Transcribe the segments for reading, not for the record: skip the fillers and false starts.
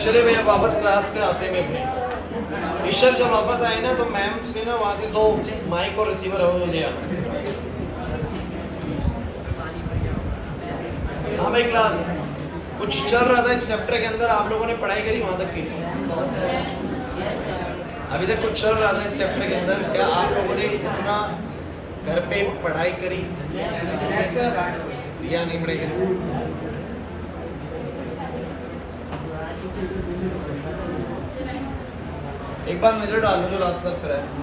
चले भैया वापस क्लास पे आते में अपने ईश्वर जब वापस आए ना तो मैम से ना वहाँ से 2 माइक और रिसीवर हो ले आना। हाँ भाई क्लास कुछ चल रहा था इस चैप्टर के अंदर, आप लोगों ने पढ़ाई करी वहाँ तक की? अभी तक कुछ चल रहा था इस चैप्टर के अंदर, क्या आप लोगों ने अपना घर पे पढ़ाई करी या नहीं पढ़ाई करी? एक बार नजर डाल लो जो लास्ट क्लास करा है।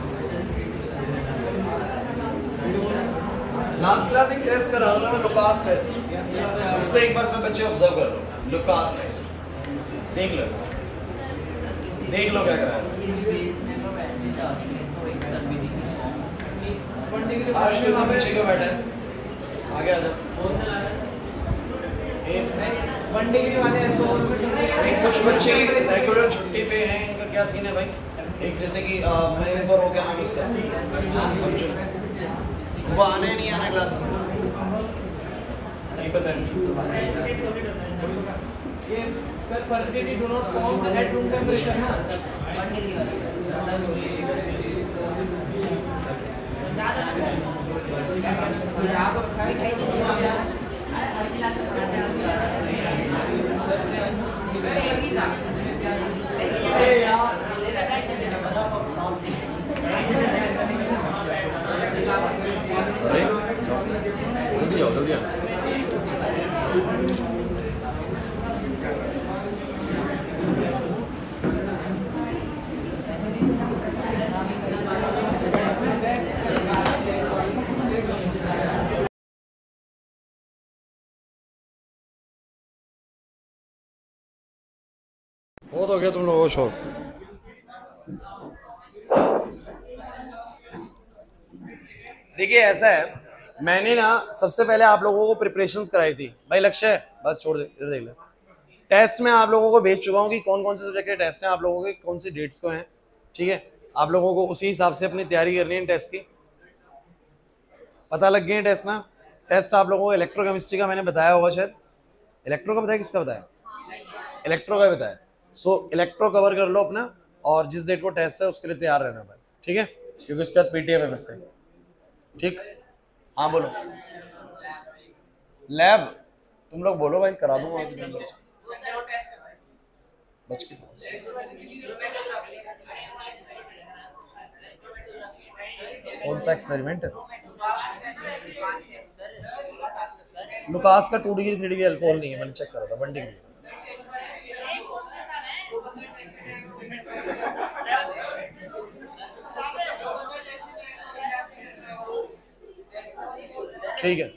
लास्ट क्लास एक टेस्ट करा रहा था मैं, लुकास टेस्ट। उसको एक बार सब बच्चे ऑब्जर्व कर लो, लुकास टेस्ट देख लो क्या करा है। आज तो बच्चे क्यों बैठा है, आगे आ जाओ। 1 डिग्री वाले तो कुछ बच्चे रेगुलर छुट्टी पे हैं, इनका क्या सीन है भाई? एक जैसे कि मैं इनको रो, क्या नाम है उसका, वो आने नहीं आना क्लास नहीं पता ये sir first do not form the head room temperature ना 1 डिग्री जल्दी आओ जल्दी आओ। बहुत हो गया तुम लोगों को शोर। देखिए ऐसा है, मैंने ना सबसे पहले आप लोगों को प्रिपरेशंस कराई थी भाई। लक्ष्य है बस छोड़ दे, इधर देख ले। टेस्ट में आप लोगों को भेज चुका हूँ कि कौन कौन से सब्जेक्ट के टेस्ट हैं, आप लोगों के कौन सी डेट्स को हैं, ठीक है। आप लोगों को उसी हिसाब से अपनी तैयारी करनी है टेस्ट की। पता लग गए टेस्ट ना। टेस्ट आप लोगों को इलेक्ट्रोकेमिस्ट्री का मैंने बताया होगा शायद। इलेक्ट्रो का बताया, किसका बताया? इलेक्ट्रो का बताया। सो इलेक्ट्रो कवर कर लो अपना, और जिस डेट को टेस्ट है उसके लिए तैयार रहना भाई, ठीक है, क्योंकि उसके बाद पीटीएम है फिर से, ठीक। हाँ बोलो। लैब तुम लोग बोलो भाई, करा दूंगा बच के। कौन सा एक्सपेरिमेंट है? लुकास का 2 डिग्री 3 डिग्री अल्कोहल नहीं है, मैंने चेक करा था 1 डिग्री। ठीक है,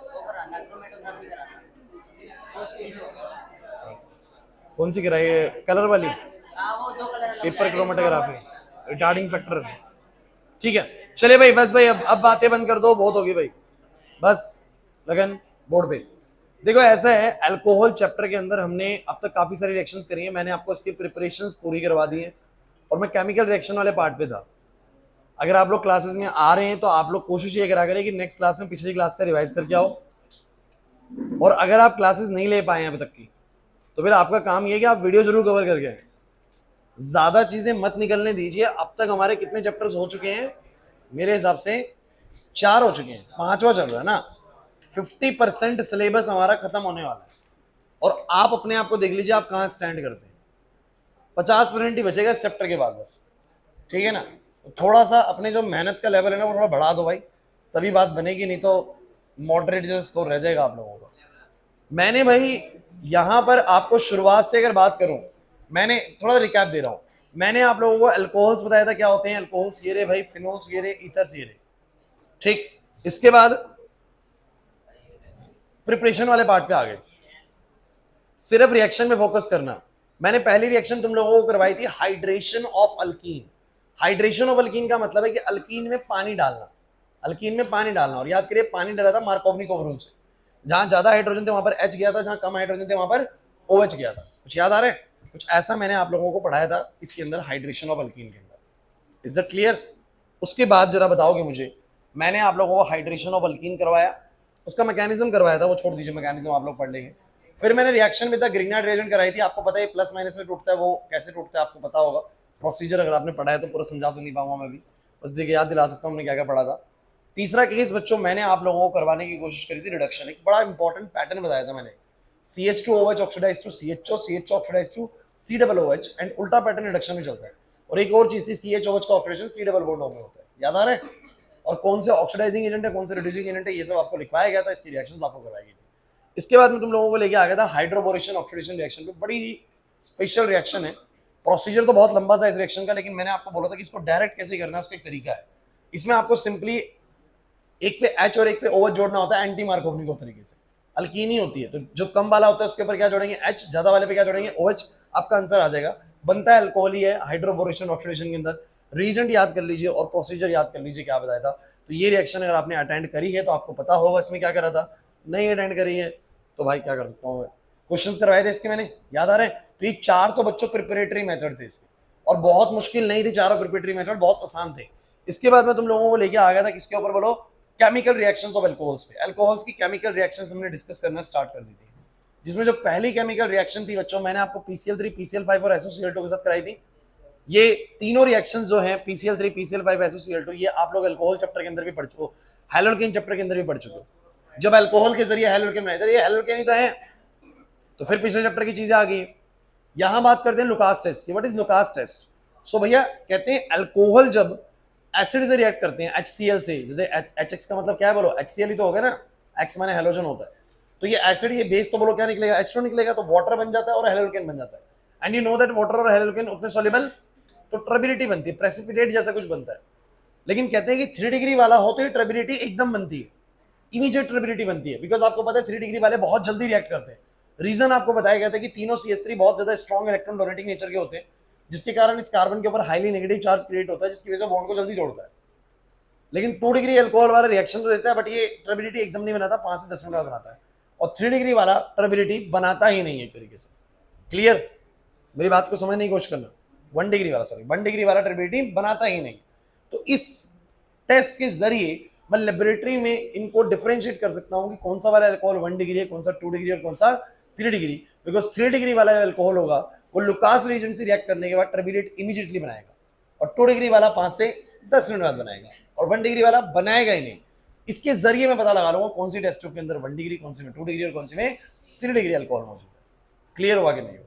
कौन सी कराई है? कलर वाली, पेपर क्रोमेटोग्राफी, रिटार्डिंग फैक्टर, ठीक है। चलिए भाई बस भाई, अब बातें बंद कर दो, बहुत होगी भाई, बस लगन बोर्ड पे। देखो ऐसा है, अल्कोहल चैप्टर के अंदर हमने अब तक काफी सारी रिएक्शंस करी हैं, मैंने आपको इसकी प्रिपरेशंस पूरी करवा दी है, और मैं केमिकल रिएक्शन वाले पार्ट पे था। अगर आप लोग क्लासेस में आ रहे हैं तो आप लोग कोशिश ये करा करें कि नेक्स्ट क्लास में पिछली क्लास का रिवाइज करके आओ, और अगर आप क्लासेस नहीं ले पाए हैं अभी तक की, तो फिर आपका काम ये है कि आप वीडियो जरूर कवर करके आए। ज्यादा चीजें मत निकलने दीजिए। अब तक हमारे कितने चैप्टर्स हो चुके हैं? मेरे हिसाब से 4 हो चुके हैं, 5वां चल रहा है ना। 50% सिलेबस हमारा खत्म होने वाला है, और आप अपने आप को देख लीजिए आप कहाँ स्टैंड करते हैं। 50% ही बचेगा इस चैप्टर के बाद बस, ठीक है ना। थोड़ा सा अपने जो मेहनत का लेवल है ना वो थोड़ा बढ़ा दो भाई, तभी बात बनेगी, नहीं तो मॉडरेट जो स्कोर रह जाएगा आप लोगों का। मैंने भाई यहाँ पर आपको शुरुआत से अगर बात करूं, मैंने थोड़ा रिकैप दे रहा हूं। मैंने आप लोगों को अल्कोहल्स बताया था, क्या होते हैं अल्कोहल्स, ये रे भाई, फिनोल्स ये रे, ईथर्स ये रे, ठीक। इसके बाद प्रिपरेशन वाले पार्ट पे आ गए, सिर्फ रिएक्शन में फोकस करना। मैंने पहली रिएक्शन तुम लोगों को करवाई थी hydration of alkene. Hydration of alkene का मतलब है कि अल्कीन में पानी डालना, अल्कीन में पानी डालना। और याद करिए पानी डाला था मार्कोवनिकोव रूल से, जहां ज्यादा हाइड्रोजन थे वहां पर H गया था, जहां कम हाइड्रोजन थे वहां पर OH गया था। कुछ याद आ रहा है? कुछ ऐसा मैंने आप लोगों को पढ़ाया था इसके अंदर, हाइड्रेशन ऑफ अल्कीन के अंदर। Is that clear? उसके बाद जरा बताओगे मुझे, मैंने आप लोगों को हाइड्रेशन ऑफ अल्कीन करवाया, उसका मैकेनिज्म करवाया था, वो छोड़ दीजिए, मैकेनिज्म आप लोग पढ़ लेंगे। फिर मैंने reaction with the Grignard reagent कराई थी, आपको पता है प्लस माइनस में टूटता है, वो कैसे टूटता है आपको पता होगा, प्रोसीजर अगर आपने पढ़ा है तो पूरा समझा तो नहीं पाऊंगा मैं भी, बस देखिए याद दिला सकता हूँ हमने क्या क्या पढ़ा था। तीसरा केस बच्चों मैंने आप लोगों को करवाने की कोशिश करी थी रिडक्शन, एक बड़ा इंपॉर्टेंट पैटर्न बताया था मैंने, CH2OH oxidise to CHO, CHO oxidise to COOH and उल्टा पैटर्न रिडक्शन में चलता है। और एक और चीज थी CHOH का ऑपरेशन C डबल बॉन्ड में होता है, याद आ रहा है? और कौन से ऑक्सीडाइजिंग एजेंट है, कौन से रिड्यूसिंग एजेंट है, ये सब आपको लिखवाया गया था, इसकी रिएक्शंस आपको करवाई गई थी। इसके बाद में तुम लोगों को लेके आ गया था हाइड्रोबोरेशन ऑक्सीडेशन रिएक्शन पे, बड़ी स्पेशल रिएक्शन है, प्रोसीजर तो बहुत लंबा सा इस रिएक्शन का, लेकिन मैंने आपको बोला था कि इसको डायरेक्ट कैसे करना है उसका एक तरीका है। इसमें आपको सिंपली एक पे H और एक पे OH जोड़ना होता है एंटी मार्कोवनिक तरीके से, अल्कीन ही होती है, तो जो कम वाला होता है उसके ऊपर क्या जोड़ेंगे H, ज्यादा वाले पे क्या जोड़ेंगे OH, आपका आंसर आ जाएगा, बनता है अल्कोहल ही है हाइड्रोबोरेशन ऑक्सीडेशन के अंदर। रीजेंट याद कर लीजिए और प्रोसीजर याद कर लीजिए क्या बताया था। तो ये रिएक्शन अगर आपने अटेंड करी है तो आपको पता होगा इसमें क्या करा था, नहीं अटेंड करी है तो भाई क्या कर सकता हूँ, क्वेश्चंस करवाए थे इसके मैंने, याद आ रहे हैं? तो ये चार तो बच्चों प्रिपरेटरी मेथड थे इसके, और बहुत मुश्किल नहीं थे चारों प्रिपरेटरी मेथड, बहुत आसान थे। इसके बाद में तुम लोगों को लेके आ गया था किसके ऊपर बोलो, केमिकल रिएक्शंस ऑफ अल्कोहल्स पे। अल्कोहल्स की केमिकल रिएक्शंस हमने डिस्कस करना स्टार्ट कर दी थी, जिसमें जो पहली केमिकल रिएक्शन थी बच्चों मैंने आपको PCl3 PCl5 और SOCl2 के साथ कराई थी। ये तीनों रिएक्शंस जो हैं PCl3 PCl5 SOCl2 ये आप लोग अल्कोहल चैप्टर के अंदर भी पढ़ चुके हो, हैलोकेन चैप्टर के अंदर भी पढ़ चुके हो, जब अल्कोहल के जरिए हैलोकेन बनाए थे, ये हैलोकेन ही तो है, तो फिर पिछले चैप्टर की चीजें आ गई। यहां बात करते हैं लुकास टेस्ट की। What is Lucas test? So भैया कहते हैं अल्कोहल जब एसिड से रिएक्ट करते हैं HCl से, जैसे HX का मतलब क्या है बोलो, HCl ही तो होगा ना, X माने हैलोजन होता है, तो ये एसिड ये बेस तो बोलो क्या निकलेगा, H2 निकलेगा, तो वाटर बन जाता है और हैलोकेन बन जाता है। And you know that water और हैलोकेन उतने सॉल्युबल, तो ट्रबिलिटी बनती है, प्रेसिपिटेट जैसा कुछ बनता है। लेकिन कहते हैं कि 3 डिग्री वाला हो तो ये ट्रबिलिटी एकदम बनती है, इमीडिएट ट्रबिलिटी बनती है, बिकॉज आपको पता है 3 डिग्री वाले बहुत जल्दी रिएक्ट करते हैं। रीजन आपको बताया गया था कि तीनों CH3 बहुत ज्यादा स्ट्रॉन्ग इलेक्ट्रॉन डोनेटिंग नेचर के होते हैं, जिसके कारण इस कार्बन के ऊपर हाईली नेगेटिव चार्ज क्रिएट होता है, जिसकी वजह से बॉन्ड को जल्दी तोड़ता है। लेकिन 2 डिग्री अल्कोहल वाला रिएक्शन तो देता है, बट ये ट्रबिलिटी एकदम नहीं बनाता, 5 से 10 मिनट बनाता है। और 3 डिग्री वाला ट्रबिलिटी बनाता ही नहीं है एक तरीके से। क्लियर? मेरी बात को समझने की कोशिश करना। 1 डिग्री वाला ट्रबिलिटी बनाता ही नहीं। तो इस टेस्ट के जरिए मैं लेबोरेटरी में इनको डिफरेंशिएट कर सकता हूं कि कौन सा वाला अल्कोहल 1 डिग्री है, कौन सा 2 डिग्री और कौन सा 3 डिग्री, बिकॉज 3 डिग्री वाला अल्कोहल होगा वो लुकास रीजन से रिएक्ट करने के बाद ट्रबिलिटी इमीडिएटली बनाएगा, और 2 डिग्री वाला 5 से 10 मिनट बाद बनाएगा, और 1 डिग्री वाला बनाएगा ही नहीं। इसके जरिए मैं पता लगा लूंगा कौन सी टेस्ट ट्यूब के अंदर 1 डिग्री, कौन सी में 2 डिग्री और कौन सी में 3 डिग्री अल्कोहल मौजूद है। क्लियर हुआ कि नहीं?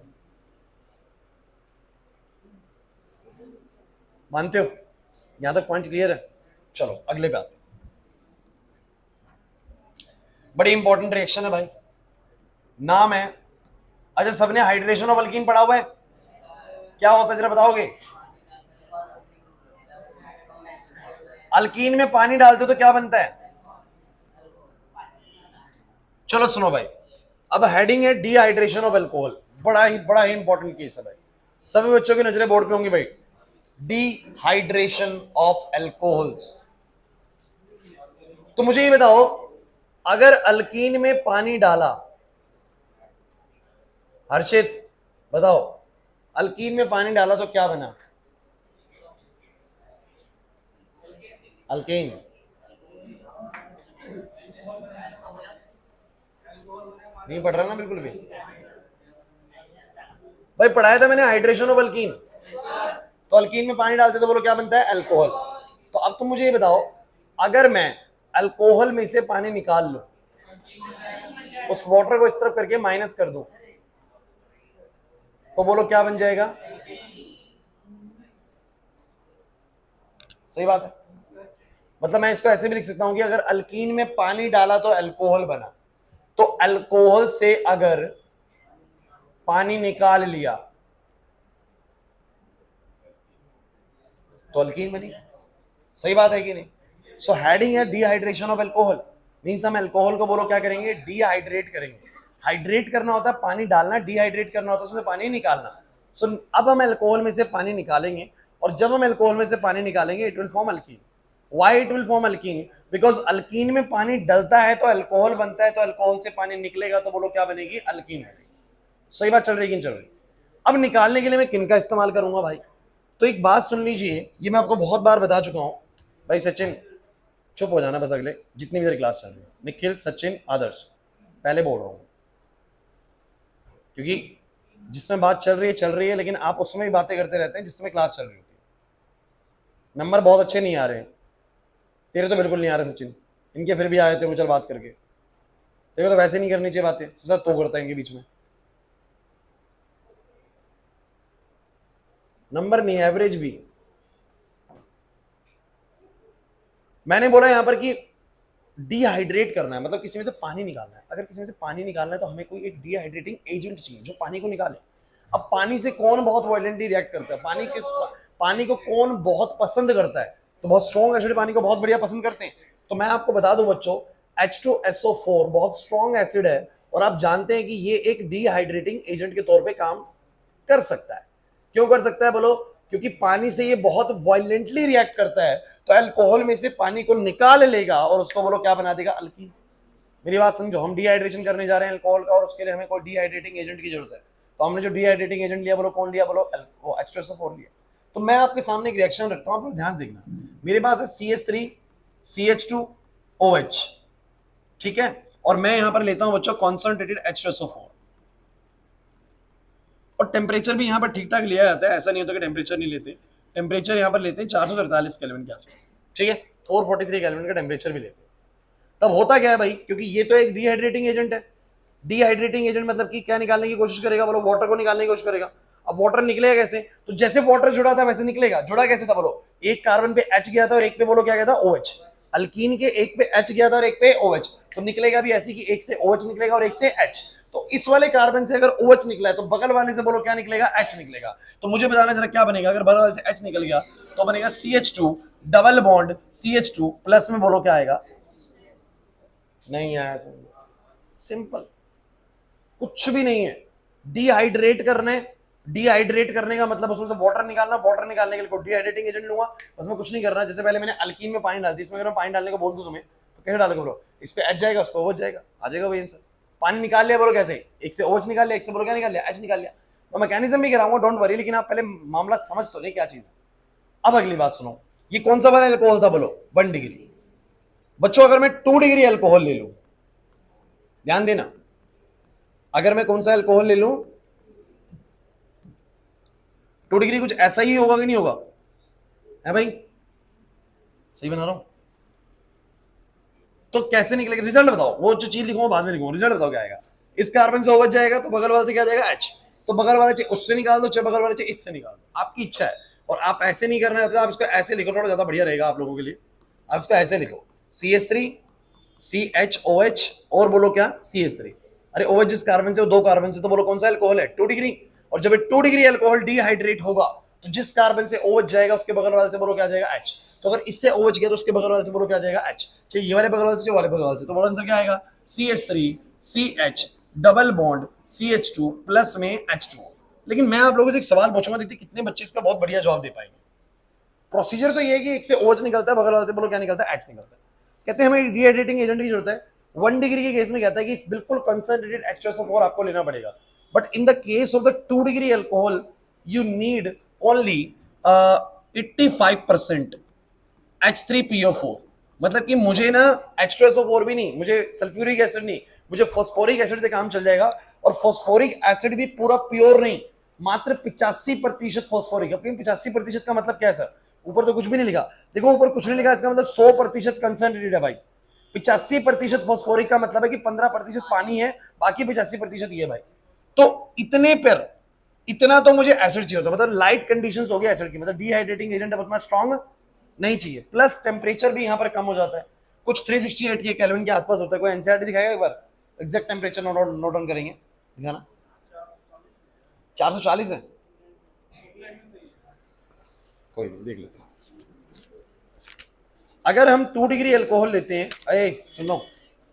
मानते हो? यहां तक पॉइंट क्लियर है? चलो अगले पे आते हैं। बड़ी इंपॉर्टेंट रिएक्शन है भाई, नाम है, अच्छा सबने हाइड्रेशन ऑफ अल्कीन पढ़ा हुआ है? क्या होता है जरा बताओगे? अल्कीन में पानी डालते तो क्या बनता है? चलो सुनो भाई, अब हेडिंग है डिहाइड्रेशन ऑफ अल्कोहल, बड़ा ही इंपॉर्टेंट केस है भाई, सभी बच्चों की नजरें बोर्ड पे होंगी भाई। डिहाइड्रेशन ऑफ अल्कोहल्स, तो मुझे ये बताओ अगर अल्कीन में पानी डाला, हर्षित बताओ, अल्कीन में पानी डाला तो क्या बना? अल्कीन। नहीं पढ़ रहा ना बिल्कुल भी भाई, पढ़ाया था मैंने हाइड्रेशन ऑफ अल्कीन, तो अल्कीन में पानी डालते तो बोलो क्या बनता है? अल्कोहल। तो अब तुम मुझे ये बताओ अगर मैं अल्कोहल में से पानी निकाल लूं, उस वाटर को इस तरफ करके माइनस कर दूं, तो बोलो क्या बन जाएगा? सही बात है। मतलब मैं इसको ऐसे भी लिख सकता हूं कि अगर अल्कीन में पानी डाला तो अल्कोहल बना, तो अल्कोहल से अगर पानी निकाल लिया तो अल्कीन बनी। सही बात है कि नहीं? सो हेडिंग है डिहाइड्रेशन ऑफ अल्कोहल, मींस हम अल्कोहल को बोलो क्या करेंगे? डिहाइड्रेट करेंगे। हाइड्रेट करना होता है पानी डालना, डिहाइड्रेट करना होता है उसमें पानी निकालना। सो अब हम अल्कोहल में से पानी निकालेंगे, और जब हम अल्कोहल में से पानी निकालेंगे it will form alkene. Why it will form alkene? Because alkene में पानी डलता है तो अल्कोहल बनता है, तो अल्कोहल से पानी निकलेगा तो बोलो क्या बनेगी? अल्कीन बनेगी। सही बात चल रही कि नहीं चल रही? अब निकालने के लिए मैं किन का इस्तेमाल करूंगा भाई? तो एक बात सुन लीजिए, ये मैं आपको बहुत बार बता चुका हूं भाई। सचिन चुप हो जाना बस, अगले जितनी भी देर क्लास चल रही है। निखिल, सचिन, आदर्श, पहले बोल रहा हूं, क्योंकि जिसमें बात चल रही है, लेकिन आप उसमें ही बातें करते रहते हैं जिसमें क्लास चल रही होती है। नंबर बहुत अच्छे नहीं आ रहे हैं, तेरे तो बिल्कुल नहीं आ रहे सचिन, इनके फिर भी आए थे, चल बात करके। तेरे तो वैसे नहीं करनी चाहिए बातें, सब तो करता है इनके बीच में। नंबर नहीं, एवरेज भी। मैंने बोला यहां पर कि डिहाइड्रेट करना है, मतलब किसी में से पानी निकालना है। अगर किसी में से पानी निकालना है तो हमें कोई एक डिहाइड्रेटिंग एजेंट चाहिए जो पानी को निकाले। अब पानी से कौन बहुत वायलेंटली रिएक्ट करता है, पानी को कौन बहुत पसंद करता है, तो बहुत स्ट्रॉन्ग एसिड पानी को बहुत बढ़िया पसंद करते हैं। तो मैं आपको बता दूं बच्चों, H2SO4 बहुत स्ट्रॉन्ग एसिड है, और आप जानते हैं कि ये एक डिहाइड्रेटिंग एजेंट के तौर पे काम कर सकता है। क्यों कर सकता है बोलो? क्योंकि पानी से ये बहुत वायलेंटली रिएक्ट करता है, तो अल्कोहल में से पानी को निकाल लेगा और उसको बोलो क्या बना देगा, अल्कीन। मेरी बात समझो, हम डिहाइड्रेशन करने जा रहे हैं अल्कोहल का, और उसके लिए हमें कोई डिहाइड्रेटिंग एजेंट की जरूरत है। तो हमने जो डिहाइड्रेटिंग एजेंट लिया बोलो कौन लिया, बोलो वो H2SO4 लिया। तो मैं आपके सामने एक रिएक्शन रखता हूं, आप लोग ध्यान से देखना। मेरे पास है CH3 CH2OH, ठीक है, और मैं यहां पर लेता हूं बच्चों कॉन्संट्रेटेड H2SO4, और टेम्परेचर भी यहां पर ठीक ठाक लिया जाता है, ऐसा नहीं होता कि टेम्परेचर नहीं लेते। टेम्परेचर यहां पर लेते हैं 443 केल्विन के आसपास, ठीक है, 443 केल्विन का टेम्परेचर भी लेते हैं। तब होता क्या है भाई, क्योंकि ये तो एक डिहाइड्रेटिंग एजेंट है। डिहाइड्रेटिंग एजेंट मतलब कि क्या निकालने की कोशिश करेगा, बोलो वाटर को निकालने की कोशिश करेगा। अब वाटर निकलेगा कैसे, तो जैसे वाटर जुड़ा था वैसे निकलेगा। जुड़ा कैसे था बोलो, एक कार्बन पे H गया था और एक पे बोलो क्या गया था, OH। अल्कीन के एक पे H गया था और एक पे OH, तो निकलेगा भी ऐसी कि एक से OH निकलेगा और एक से H। तो इस वाले कार्बन से अगर OH निकला है तो बगल वाले से बोलो क्या निकलेगा, H निकलेगा। तो मुझे बताना जरा क्या बनेगा, अगर बगल वाले से H निकल गया तो बनेगा CH2 double bond CH2 plus में बोलो क्या आएगा, नहीं आया समझ, सिंपल, कुछ भी नहीं है। डिहाइड्रेट करने का मतलब उसमें से वाटर निकालना, वाटर निकालने के लिए कोई डिहाइड्रेटिंग एजेंट लूंगा, उसमें कुछ नहीं करना। जैसे पहले मैंने अल्कीन में पानी डाल दिया, इसमें अगर मैं पानी डालने को बोल दूं तुम्हें तो कैसे डालोगे ब्रो, इस पे H जाएगा, उस पे OH जाएगा, आ जाएगा वही आंसर। पानी निकाल लिया बोलो कैसे, एक से OH निकाल लिया, एक से बोलो क्या निकाल लिया, H निकाल लिया। तो मैकेनिज्म भी कराऊंगा, डोंट वरी, लेकिन आप पहले मामला समझ तो ले क्या चीज है। अब अगली बात सुनो, ये कौन सा वाला अल्कोहल था बोलो, 1 डिग्री। बच्चों अगर मैं 2 डिग्री अल्कोहल ले लूं, ध्यान देना, अगर मैं कौन सा अल्कोहल ले लूं, 2 डिग्री कुछ ऐसा ही होगा कि नहीं होगा, है भाई, सही बना रहा हूं? तो कैसे निकलेगा रिजल्ट बताओ, वो जो चीज लिखूंगा बाद में लिखूंगा, रिजल्ट बताओ क्या आएगा। इस कार्बन से OH जाएगा तो बगल वाले से क्या जाएगा, H। तो बगल वाले से उससे निकाल दो, चाहे बगल वाले से इससे निकाल दो, आपकी इच्छा है। और आप ऐसे नहीं करना है तो आप इसको ऐसे लिखो, थोड़ा ज्यादा बढ़िया रहेगा आप लोगों के लिए। आप इसको ऐसे लिखो, CH3 CHOH और बोलो क्या, CH3। अरे OH जिस कार्बन से, वो 2 कार्बन से, तो बोलो कौन सा अल्कोहल है, 2 डिग्री। और जब 2 डिग्री अल्कोहल डिहाइड्रेट होगा तो जिस कार्बन से OH जाएगा उसके बगल वाले से बोलो क्या जाएगा, H। तो अगर इससे OH गया तो उसके बगल वाले से बोलो क्या जाएगा, H। चाहिए ये वाले बगल वाले से, ये वाले बगल वाले से, तो बोलो आंसर क्या आएगा, CH3 CH double bond CH2 plus में H2। लेकिन मैं आप लोगों से एक सवाल पूछूंगा, देखते कितने बच्चे इसका बहुत बढ़िया जवाब दे पाएंगे। प्रोसीजर तो ये है कि एक से OH निकलता है, बगल वाले से बोलो क्या निकलता है, H निकलता है। कहते हैं हमें डिहाइड्रेटिंग एजेंट की जरूरत है। 1 डिग्री के केस में कहता है कि बिल्कुल कंसंट्रेटेड H2SO4 आपको लेना पड़ेगा, but in the case of the 2 degree alcohol you need only 85% H3PO4। मतलब कि मुझे ना H2SO4 भी नहीं, मुझे सल्फ्यूरिक एसिड नहीं, मुझे फॉस्फोरिक एसिड से काम चल जाएगा। और फॉस्फोरिक एसिड भी पूरा प्योर नहीं, मात्र 85% फॉस्फोरिक। अब 85% का मतलब क्या है सर, ऊपर तो कुछ भी नहीं लिखा, देखो ऊपर कुछ नहीं लिखा, इसका मतलब 100% कंसंट्रेटेड है भाई। 85% फॉस्फोरिक का मतलब है कि 15% पानी है, बाकी 85% ये है भाई। तो इतने पर इतना तो मुझे एसिड चाहिए होता, मतलब लाइट कंडीशंस हो गया एसिड की, मतलब डिहाइड्रेटिंग एजेंट उतना स्ट्रॉन्ग नहीं चाहिए। प्लस टेम्परेचर भी यहां पर कम हो जाता है, कुछ 368 के केल्विन के आसपास होता है। कोई एनसीईआरटी दिखाएगा एक बार, एग्जैक्ट टेम्परेचर नोट डाउन करेंगे, दिखाना। 440 है, कोई नहीं देख लेते हैं। अगर हम 2 डिग्री अल्कोहल लेते हैं, अरे सुनो,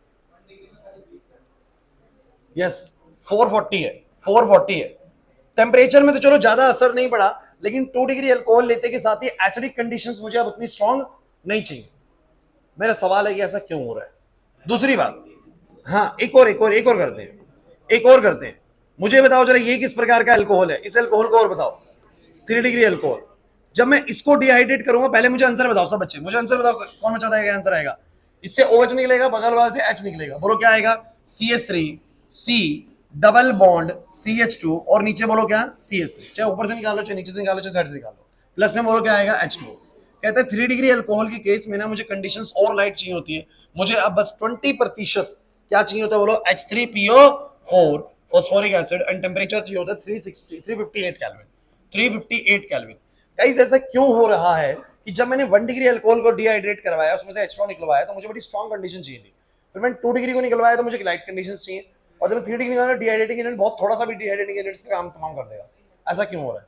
यस 440 है, 440 है। टेम्परेचर में तो चलो ज्यादा असर नहीं पड़ा, लेकिन 2 डिग्री अल्कोहल लेते के साथ ही एसिडिक कंडीशंस मुझे अब उतनी स्ट्रांग नहीं चाहिए। मेरा सवाल है कि ऐसा क्यों हो रहा है। दूसरी बात, हाँ एक और करते हैं, एक और करते हैं। मुझे बताओ जरा ये किस प्रकार का अल्कोहल है, इस अल्कोहल को और बताओ। 3 डिग्री अल्कोहल। जब मैं इसको डिहाइड्रेट करूंगा, पहले मुझे आंसर बताओ सब बच्चे, मुझे आंसर बताओ, कौन बच्चा बताएगा आंसर आएगा। इससे OH निकलेगा, बगल वाले से H निकलेगा, बोलो क्या आएगा, CH3 C double bond CH2 और नीचे बोलो क्या CH3, चाहे ऊपर से निकालो चाहे नीचे से निकालो चाहे साइड से निकालो, प्लस में बोलो क्या आएगा H2। कहते हैं 3 डिग्री अल्कोहल के केस में ना मुझे कंडीशंस और लाइट चाहिए होती है, मुझे अब बस 20% क्या चाहिए होता है बोलो H3PO4 phosphoric acid and temperature चाहिए होता है 358 केल्विन। 358 केल्विन। गाइस ऐसा क्यों हो रहा है कि जब मैंने 1 डिग्री अल्कोहल को डिहाइड्रेट करवाया उसमें से H2 निकलवाया तो मुझे बड़ी स्ट्रॉन्ग कंडीशन चाहिए थी, फिर मैंने 2 डिग्री को निकलवाया तो मुझे लाइट कंडीशंस चाहिए, और जब 3 डिग्री निकाला डिहाइड्रेटिंग एजेंट बहुत थोड़ा सा भी डिहाइड्रेटिंग एजेंट का काम तमाम कर देगा। ऐसा क्यों हो रहा है?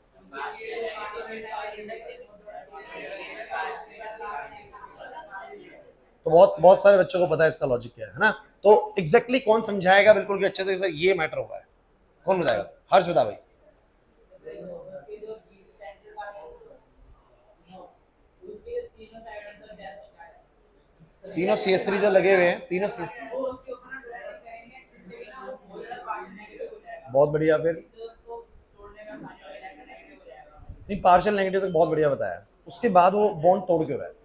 तो बहुत बहुत सारे बच्चों को पता है इसका लॉजिक क्या है ना। तो एग्जैक्टली कौन समझाएगा बिल्कुल कि अच्छे से ये मैटर हुआ है, कौन बताएगा? हर्ष बता भाई। तीनों CH3 जो लगे हुए हैं, तीनों CH3 बहुत बढ़िया। फिर नहीं, पार्शियल नेगेटिव तो बहुत बढ़िया बताया, उसके बाद वो बॉन्ड तोड़ क्यों रहा है?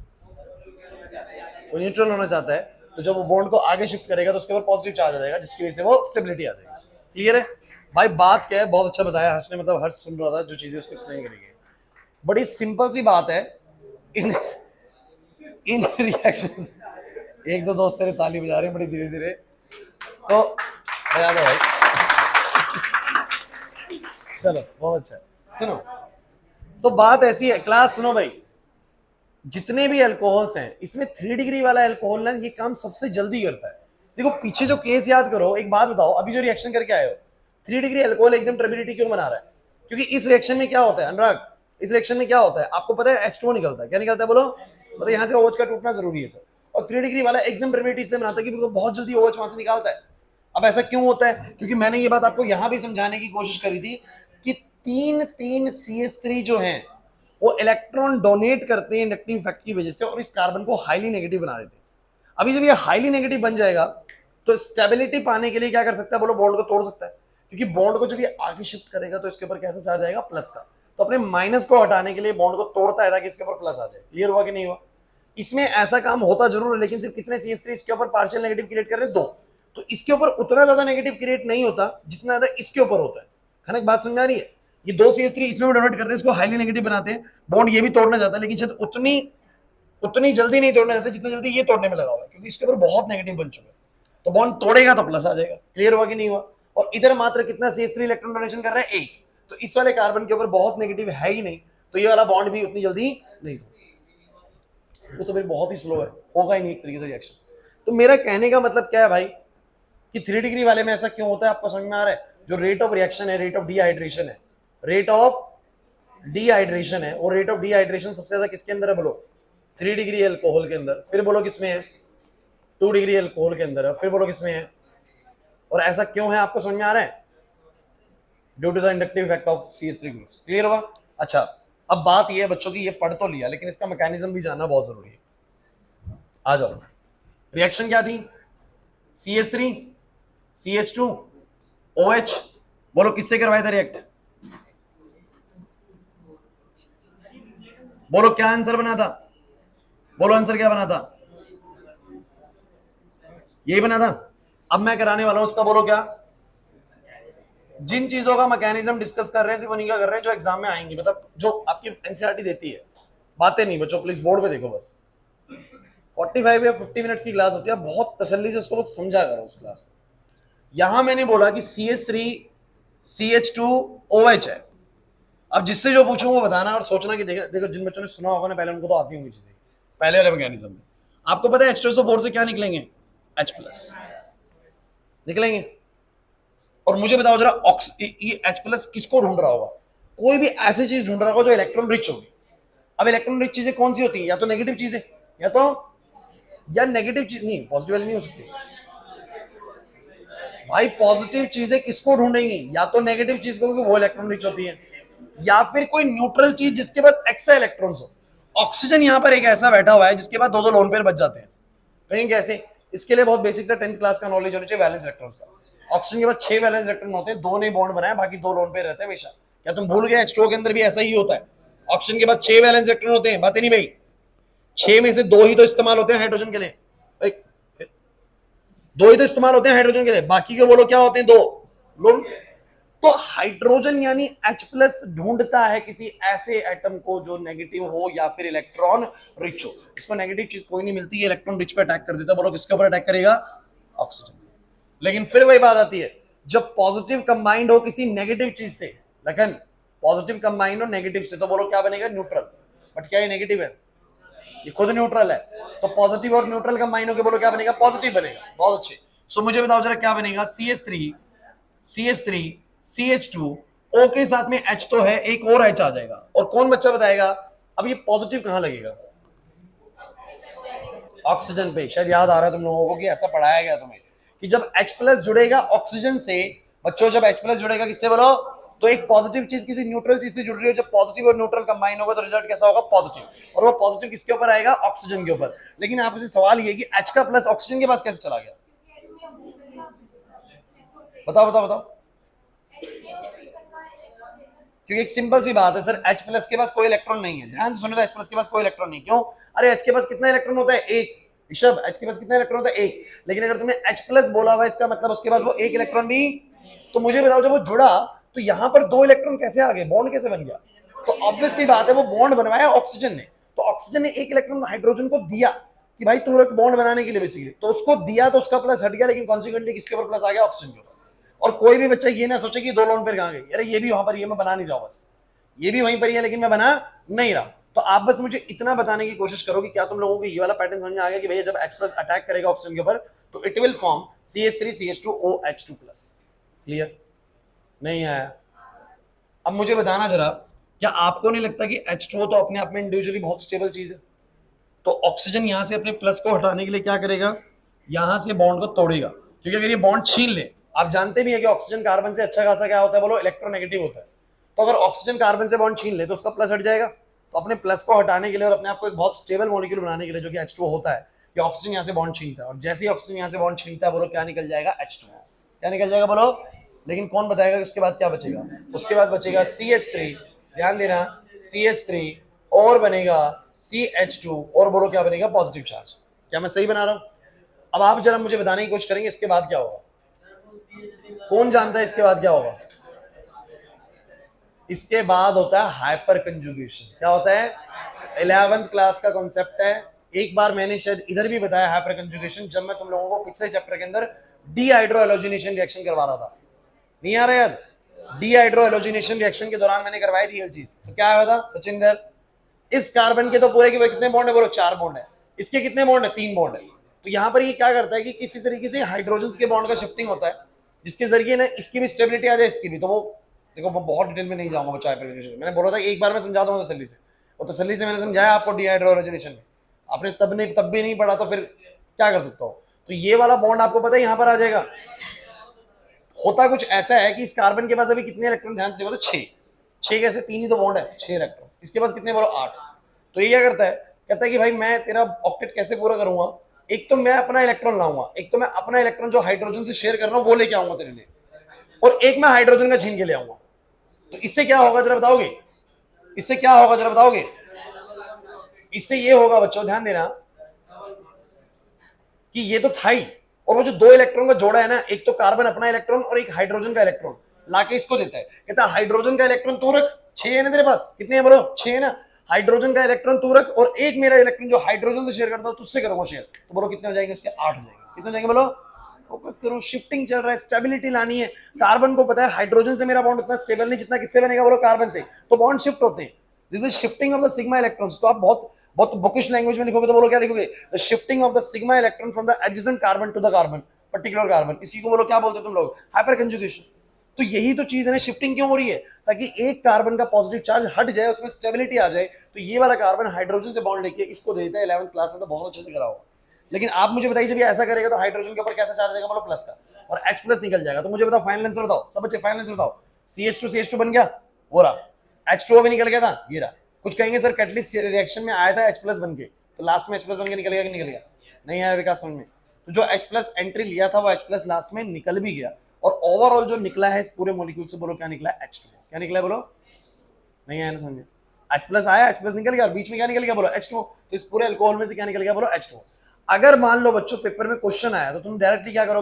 वो न्यूट्रल होना चाहता है, तो जब वो बॉन्ड को आगे शिफ्ट करेगा तो उसके ऊपर पॉजिटिव चार्ज आ जाएगा जिसकी वजह से वो स्टेबिलिटी आ जाएगी। क्लियर है भाई? बात क्या है, बहुत अच्छा बताया हर्ष ने, मतलब हर्ष सुन रहा था जो चीजें उसको एक्सप्लेन करेंगे। बड़ी सिंपल सी बात है, इन इन रिएक्शंस, एक दो दोस्त तेरे ताली बजा रहे हैं बड़ी धीरे धीरे, तो बजा दो भाई। चलो बहुत अच्छा। सुनो, तो बात ऐसी है क्लास, सुनो भाई, जितने भी अल्कोहल्स हैं इसमें 3 डिग्री वाला अल्कोहल ना ये काम सबसे जल्दी करता है। देखो पीछे जो केस याद करो, एक बात बताओ, अभी जो रिएक्शन करके आए हो 3 डिग्री अल्कोहल एकदम टर्बिडिटी क्यों बना रहा है? क्योंकि इस रिएक्शन में क्या होता है अनुराग, इस रिएक्शन में क्या होता है आपको पता है? H2O निकलता है। क्या निकलता है बोलो? मतलब यहाँ से OH का टूटना जरूरी है सर, और 3 डिग्री वाला एकदम टर्बिडिटी इसलिए बनाता है कि बहुत जल्दी OH वहां से निकालता है। अब ऐसा क्यों होता है? क्योंकि मैंने ये बात आपको यहां भी समझाने की कोशिश करी थी कि 3 CH3 जो हैं वो इलेक्ट्रॉन डोनेट करते हैं इंडक्टिव इफेक्ट की वजह से और इस कार्बन को हाईली नेगेटिव बना देते हैं। अभी जब ये हाईली नेगेटिव बन जाएगा तो स्टेबिलिटी पाने के लिए क्या कर सकता है बोलो? बॉन्ड को तोड़ सकता है, क्योंकि बॉन्ड को जब ये आगे शिफ्ट करेगा तो इसके ऊपर कैसा चार्ज आएगा? प्लस का। तो अपने माइनस को हटाने के लिए बॉन्ड को तोड़ता है ताकि इसके ऊपर प्लस आ जाए। क्लियर हुआ कि नहीं हुआ? इसमें ऐसा काम होता जरूर है, लेकिन सिर्फ कितने CH3 इसके ऊपर पार्शियल नेगेटिव क्रिएट कर रहे हैं? 2। तो इसके ऊपर उतना ज्यादा नेगेटिव क्रिएट नहीं होता जितना ज्यादा इसके ऊपर होता है। खाना एक बात समझ आ रही है? ये 2 CH3 इसमें भी डोनेट करते हैं, इसको हाईली नेगेटिव बनाते हैं, बॉन्ड ये भी तोड़ना चाहता है, लेकिन शायद उतनी जल्दी नहीं तोड़ना चाहते जितनी जल्दी ये तोड़ने में लगा हुआ है, क्योंकि इसके ऊपर बहुत नेगेटिव बन चुका है। तो बॉन्ड तोड़ेगा तो प्लस आ जाएगा। क्लियर हुआ कि नहीं हुआ? और इधर मात्र कितना CH3 इलेक्ट्रॉन डोनेशन कर रहा है? 1। तो इस वाले कार्बन के ऊपर बहुत नेगेटिव है ही नहीं, तो ये वाला बॉन्ड भी उतनी जल्दी नहीं होगा, वो तो फिर बहुत ही स्लो है, होगा ही नहीं एक तरीके से रिएक्शन। तो मेरा कहने का मतलब क्या है भाई कि 3 डिग्री वाले में ऐसा क्यों होता है आपको समझ में आ रहा है? जो रेट ऑफ रिएक्शन है, रेट ऑफ डिहाइड्रेशन है, रेट ऑफ डिहाइड्रेशन है, और रेट ऑफ डिहाइड्रेशन सबसे ज्यादा किसके अंदर है बोलो? 3 डिग्री अल्कोहल के अंदर। फिर बोलो किसमें है? 2 डिग्री अल्कोहल के अंदर है। फिर बोलो किसमें है? और ऐसा क्यों है आपको समझ में आ रहा है? Due to the inductive effect of CH3 groups. Clear हुआ? अच्छा, अब बात ये है बच्चों की, ये पढ़ तो लिया लेकिन इसका मैकेनिज्म भी जानना बहुत जरूरी है। आ जाओ, रिएक्शन क्या थी? CH3 CH2 OH, बोलो किससे करवाया था रिएक्ट? बोलो क्या आंसर बना था? बोलो आंसर क्या बना था? यही बना था। अब मैं कराने वाला हूं उसका, बोलो क्या? जिन चीजों का मैकेनिज्म डिस्कस कर रहे हैं सिर्फ उन्हीं का कर रहे हैं जो एग्जाम में आएंगी, मतलब जो आपकी एनसीईआरटी देती है। बातें नहीं बच्चों, प्लीज बोर्ड पे देखो बस। 45 या 50 मिनट्स की क्लास होती है, बहुत तसल्ली से उसको बस समझा करो उस क्लास को। यहां मैंने बोला कि CH3 CH2 OH है। अब जिससे जो पूछूं वो बताना और सोचना कि देखो जिन बच्चों ने सुना होगा ना पहले, उनको तो आती होंगी चीजें पहले वाले मैकेनिज्म में। आपको पता है H2SO4 से क्या निकलेंगे? H+ निकलेंगे। और मुझे बताओ जरा, ये H+ किसको ढूंढ रहा होगा? कोई भी ऐसी चीज ढूंढ रहा होगा जो इलेक्ट्रॉन रिच होगी। अब इलेक्ट्रॉन रिच चीजें कौन सी होती है? या तो नेगेटिव चीजें, या नेगेटिव चीज नहीं, पॉजिटिव वाली नहीं हो सकती भाई। पॉजिटिव चीजें किसको ढूंढेंगी? या तो नेगेटिव चीज को, क्योंकि वो इलेक्ट्रॉन रिच होती है, या फिर कोई न्यूट्रल चीज जिसके पास एक्स्ट्रा इलेक्ट्रॉन्स हो। ऑक्सीजन यहां पर एक ऐसा बैठा हुआ है जिसके पास 2-2 लोन पेयर बच जाते हैं। कहीं कैसे? इसके लिए बहुत बेसिक सा 10th क्लास का नॉलेज होना चाहिए वैलेंस इलेक्ट्रॉन्स का। ऑक्सीजन के पास 6 वैलेंस इलेक्ट्रॉन होते हैं, 2 ने बॉन्ड बनाया, बाकी 2 लोन पेयर रहते हैं हमेशा। क्या तुम भूल गए? H2O के अंदर भी ऐसा ही होता है। ऑक्सीजन के पास 6 वैलेंस इलेक्ट्रॉन होते हैं, बातें नहीं भाई। 6 में से 2 ही तो इस्तेमाल होते हैं हाइड्रोजन के लिए, 2 ही तो इस्तेमाल होते हैं हाइड्रोजन के लिए, बाकी के बोलो क्या होते हैं? 2। Lone pair. तो हाइड्रोजन यानी H प्लस ढूंढता है किसी ऐसे एटम को जो नेगेटिव हो या फिर इलेक्ट्रॉन रिच हो। इसको नेगेटिव चीज कोई नहीं मिलती, ये इलेक्ट्रॉन रिच पे अटैक कर देता है। बोलो किसके ऊपर अटैक करेगा? ऑक्सीजन। लेकिन फिर वही बात आती है, जब पॉजिटिव कंबाइंड हो किसी नेगेटिव चीज से, लेकिन पॉजिटिव कंबाइंड हो नेगेटिव से, तो बोलो क्या बनेगा? न्यूट्रल। बट क्या ये नेगेटिव है? ये खुद न्यूट्रल है। तो पॉजिटिव और न्यूट्रल कंबाइन होकर बोलो क्या बनेगा? पॉजिटिव बनेगा। बहुत अच्छे। सो मुझे बताओ जरा क्या बनेगा? CH3 CH2 O के साथ में H तो है, एक और H आ जाएगा, और कौन बच्चा बताएगा अब ये पॉजिटिव कहां लगेगा? ऑक्सीजन पे। शायद याद आ रहा है तुम लोगों को कि ऐसा पढ़ाया गया तुम्हें कि जब H प्लस जुड़ेगा ऑक्सीजन से, बच्चों जब H प्लस जुड़ेगा किससे बोलो? तो एक पॉजिटिव चीज किसी न्यूट्रल चीज से जुड़ रही है, जब पॉजिटिव और न्यूट्रल कंबाइन होगा तो रिजल्ट कैसा होगा? पॉजिटिव। और वो पॉजिटिव किसके ऊपर आएगा? ऑक्सीजन के ऊपर। लेकिन आपसे सवाल ये कि H का प्लस ऑक्सीजन के पास कैसे चला गया? बताओ बताओ बताओ। क्योंकि एक सिंपल सी बात है सर, H प्लस के पास कोई इलेक्ट्रॉन नहीं है। ध्यान से सुनो, तो H प्लस के पास कोई इलेक्ट्रॉन नहीं। क्यों? अरे H के पास कितना इलेक्ट्रॉन होता है? एक। ऋषभ, H के पास कितना इलेक्ट्रॉन होता है? एक। लेकिन अगर तुमने H प्लस बोला हुआ, इसका मतलब उसके पास वो एक इलेक्ट्रॉन भी। तो मुझे बताओ जब वो जुड़ा तो यहां पर दो इलेक्ट्रॉन कैसे आ गए? बॉन्ड कैसे बन गया? तो ऑब्वियस सी बात है, वो बॉन्ड बनवाया ऑक्सीजन ने। तो ऑक्सीजन ने एक इलेक्ट्रॉन हाइड्रोजन को दिया कि भाई तुम लोग बॉन्ड बनाने के लिए बेसिकली, तो उसको दिया तो उसका प्लस हट गया, लेकिन कॉन्सिक्वेंटली किसके ऊपर प्लस आ गया? ऑक्सीजन के ऊपर। और कोई भी बच्चा ये ना सोचे कि दो लोन पेयर कहां गई, अरे ये भी वहां पर, ये मैं बना नहीं रहा हूं, बस ये भी वहीं पर ही है लेकिन मैं बना नहीं रहा। तो आप बस मुझे इतना बताने की कोशिश करो कि क्या तुम लोगों को ये वाला पैटर्न समझ में आ गया कि भैया जब H प्लस अटैक करेगा ऑक्सीजन के ऊपर तो it will form CH3 CH2 OH2 plus. Clear? नहीं आया? अब मुझे बताना जरा, क्या आपको नहीं लगता कि H2O तो अपने आप में इंडिविजुअली बहुत स्टेबल चीज है? तो ऑक्सीजन यहां से अपने प्लस को हटाने के लिए क्या करेगा? यहां से बॉन्ड को तोड़ेगा, क्योंकि अगर ये बॉन्ड छीन ले, आप जानते भी है कि ऑक्सीजन कार्बन से अच्छा खासा क्या होता है बोलो? इलेक्ट्रोनेगेटिव होता है। तो अगर ऑक्सीजन कार्बन से बॉन्ड छीन ले तो उसका प्लस हट जाएगा। तो अपने प्लस को हटाने के लिए और अपने आप को एक बहुत स्टेबल मॉलिक्यूल बनाने के लिए जो कि H2O होता है, ये ऑक्सीजन यहां से बॉन्ड छीनता है, और जैसे ही ऑक्सीजन यहां से बॉन्ड छीनता है बोलो क्या निकल जाएगा? H2O। क्या निकल जाएगा बोलो? लेकिन कौन बताएगा उसके बाद क्या बचेगा? उसके बाद बचेगा CH3, ध्यान देना, CH3 और बनेगा CH2, और बोलो क्या बनेगा? Positive charge. क्या मैं सही बना रहा हूं? अब आप जरा मुझे बताने की कोशिश करेंगे इसके बाद क्या होगा? कौन जानता है इसके बाद क्या होगा? इसके बाद होता है हाइपर कंजुगेशन। क्या होता है? 11th क्लास का कॉन्सेप्ट है। एक बार मैंने शायद इधर भी बताया हाइपर कंजुगेशन, जब मैं तुम लोगों को पिछले चैप्टर के अंदर डीहाइड्रो हैलोजिनेशन रिएक्शन करवा रहा था। नहीं आ रहा याद? डीहाइड्रो हैलोजिनेशन रिएक्शन के दौरान मैंने करवाई थी ये चीज। तो क्या हुआ था सचिंदर? इस कार्बन के तो पूरे के कितने बॉन्ड है बोलो? 4 बॉन्ड है। इसके कितने बॉन्ड है? 3 बॉन्ड है। तो यहां पर ये क्या करता है कि किसी तरीके से हाइड्रोजन के बॉन्ड का शिफ्टिंग होता है, जिसके जरिए ना इसकी भी स्टेबिलिटी आ जाए, इसकी भी। तो वो देखो, मैं बहुत डिटेल में नहीं जाऊंगा बच्चा हाइपरकंजुगेशन। मैंने बोला था एक बार मैं समझा दूंगा तसल्ली से, और तसल्ली से मैंने समझाया आपको डीहाइड्रो हैलोजिनेशन में। आपने तब भी नहीं पढ़ा तो फिर क्या कर सकता हो? तो ये वाला बॉन्ड आपको पता है यहां पर आ जाएगा। होता कुछ ऐसा है कि इस कार्बन के पास अभी कितने इलेक्ट्रॉन? ध्यान से देखो तो 6 कैसे? 3 ही तो बॉन्ड है, 6 इलेक्ट्रॉन। इसके पास कितने बोलो? 8। तो ये क्या करता है? कहता है कि भाई मैं तेरा ऑक्टेट कैसे पूरा करूंगा? एक तो मैं अपना इलेक्ट्रॉन लाऊंगा, एक तो मैं अपना इलेक्ट्रॉन जो हाइड्रोजन से शेयर कर रहा हूं वो लेके आऊंगा तेरे लिए, और एक मैं हाइड्रोजन का छीन के ले आऊंगा। तो इससे क्या होगा जरा बताओगे? इससे क्या होगा जरा बताओगे? इससे ये होगा बच्चों, ध्यान देना, कि ये तो था ही, और वो जो 2 इलेक्ट्रॉन का जोड़ा है ना, एक तो कार्बन अपना इलेक्ट्रॉन और एक हाइड्रोजन का इलेक्ट्रॉन लाके इसको देता है। कहता है हाइड्रोजन का इलेक्ट्रॉन तू रख, 6 है ना तेरे पास? कितने हैं बोलो? 6 है ना? हाइड्रोजन का इलेक्ट्रॉन तू रख, और एक मेरा इलेक्ट्रॉन जो हाइड्रोजन से शेयर करता हूं तुझसे करूंगा शेयर। तो बोलो कितने हो जाएंगे उसके? 8 हो जाएंगे। कितने हो जाएंगे बोलो? फोकस करो, शिफ्टिंग चल रहा है, स्टेबिलिटी लानी है। कार्बन को पता है हाइड्रोजन से मेरा बॉन्ड उतना स्टेबल नहीं जितना किससे बनेगा बोलो? कार्बन से। तो बॉन्ड शिफ्ट होते हैं। This is shifting of the sigma electrons. तो आप बहुत बहुत बुकिश लैंग्वेज में लिखोगे तो बोलो क्या लिखोगे? The shifting of the sigma electron from the adjacent carbon to the carbon, particular carbon. इसी को बोलो क्या बोलते हो तुम लोग? Hyperconjugation. तो यही तो चीज है ना, शिफ्टिंग क्यों हो रही है? ताकि एक कार्बन का पॉजिटिव चार्ज हट जाए, उसमें स्टेबिलिटी आ जाए। तो ये वाला कार्बन हाइड्रोजन से बॉन्ड लेके इसको देता है। 11th क्लास में तो बहुत अच्छे से करा होगा। लेकिन आप मुझे बताइए जब ये ऐसा करेगा तो हाइड्रोजन के ऊपर कैसा चार्ज आएगा बोलो? प्लस का, और H प्लस निकल जाएगा। तो मुझे बताओ फाइनल आंसर बताओ सब बच्चे, फाइनल आंसर बताओ। CH2 बन गया, वो रहा। H2O भी निकल गया था, ये रहा। कुछ कहेंगे सर कैटलिस्ट रिएक्शन में आया था H प्लस बन के, तो लास्ट में H प्लस बन के निकल गया कि निकल गया? नहीं आया विकास समझ में? तो जो H प्लस एंट्री लिया था वो H प्लस लास्ट में निकल भी गया, और ओवरऑल जो निकला है इस पूरे मॉलिक्यूल से बोलो क्या निकला है? H2O। क्या निकला है बोलो? नहीं आया ना समझ में? H प्लस आया, H प्लस निकल गया, बीच में क्या निकल गया बोलो? H2O। तो इस पूरे अल्कोहल में से क्या निकल गया बोलो? H2O। अगर मान लो बच्चों पेपर में क्वेश्चन आया तो तुम डायरेक्टली क्या करोगे?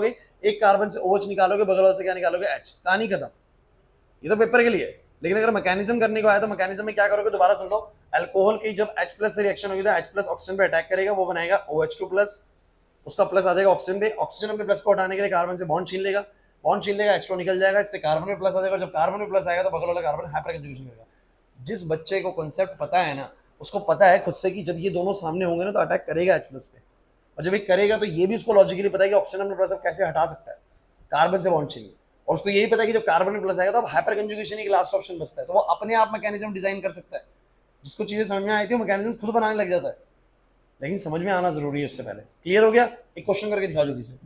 एक कार्बन से OH निकालोगे, बगल वाले से क्या निकालोगे, H, कहानी खत्म। ये तो पेपर के लिए है, लेकिन अगर मैकेनिज्म करने को आया तो मैकेनिज्म में क्या करोगे, दोबारा सुन लो। अल्कोहल की जब H+ से रिएक्शन होगी तो H+ ऑक्सीजन पे अटैक करेगा, वो बनाएगा OH2+, उसका प्लस आ जाएगा ऑक्सीजन पे, ऑक्सीजन अपने प्लस को हटाने के लिए कार्बन से बॉन्ड छीन लेगा, बॉन्ड छीन लेगा, H2 निकल जाएगा, इससे कार्बन में प्लस आ जाएगा, जब कार्बन में प्लस आएगा तो बगल वाला कार्बन हाइपर कंजुगेशन करेगा। जिस बच्चे को कॉन्सेप्ट पता है ना, उसको पता है खुद से कि जब ये दोनों सामने होंगे ना तो अटैक करेगा H+ पे, और जब ये करेगा तो ये भी उसको लॉजिकली पता है कि ऑक्सीजन अपने प्लस कैसे हटा सकता है, कार्बन से बॉन्ड छीन, और उसको यही पता है कि जब कार्बन में प्लस आएगा तो अब हाइपर कंजुगेशन एक लास्ट ऑप्शन बचता है, तो वो अपने आप मैकेनिज्म डिजाइन कर सकता है। जिसको चीजें समझ में आई थी वो मैकेनिज्म खुद बनाने लग जाता है, लेकिन समझ में आना जरूरी है उससे पहले। क्लियर हो गया? एक क्वेश्चन करके दिखाओ जल्दी से।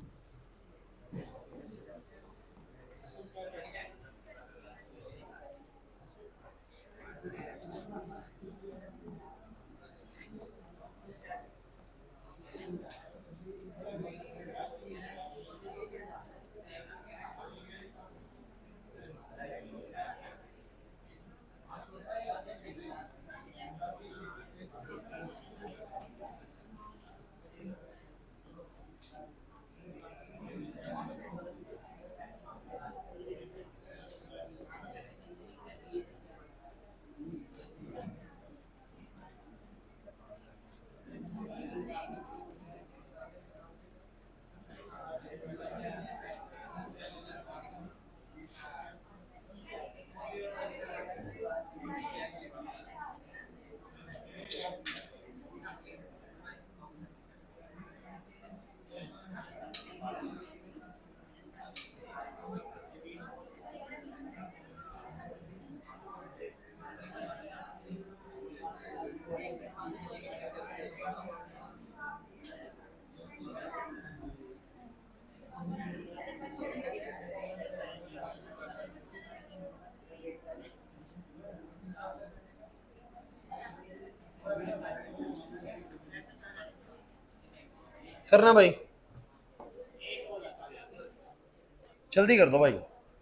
करना भाई, जल्दी कर दो भाई।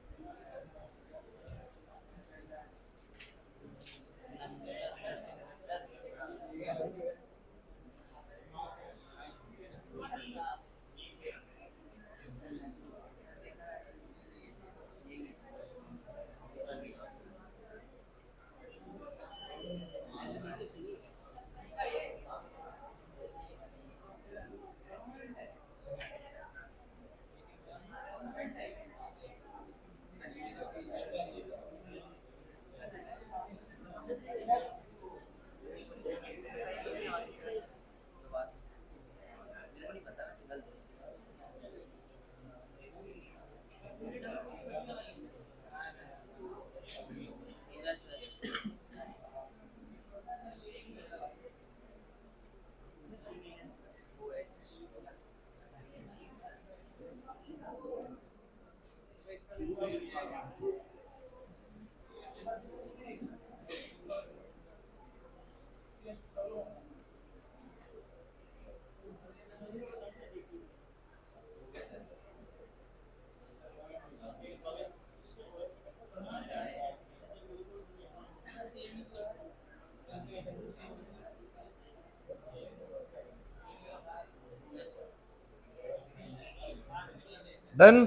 डन।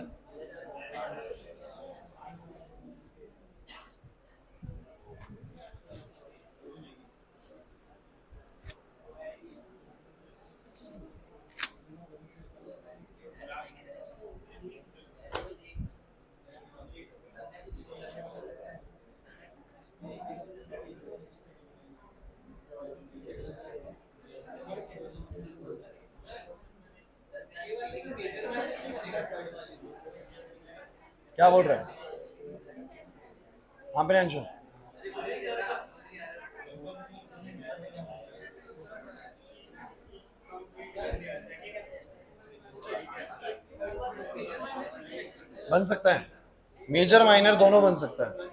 क्या बोल रहे हैं? हाँ प्रियांशु, बन सकता है, मेजर माइनर दोनों बन सकता है।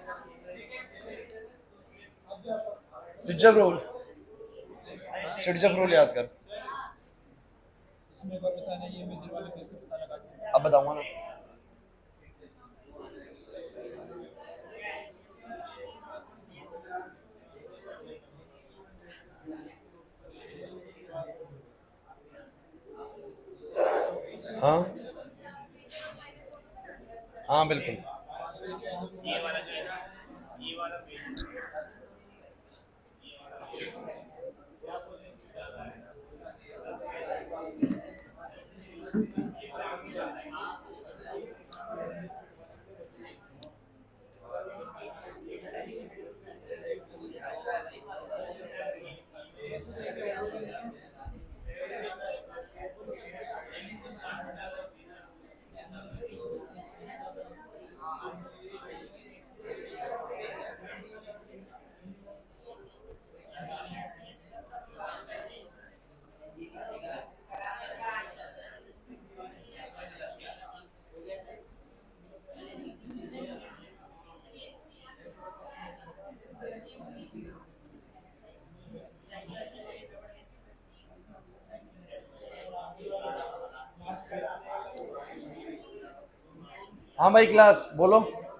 सिटजब रूल, सिटजब रूल याद कर। इसमें बार बताना ये मेजर वाले कैसे पता लगाते हैं? अब बताऊंगा ना। हाँ हाँ बिल्कुल। हाँ भाई क्लास बोलो।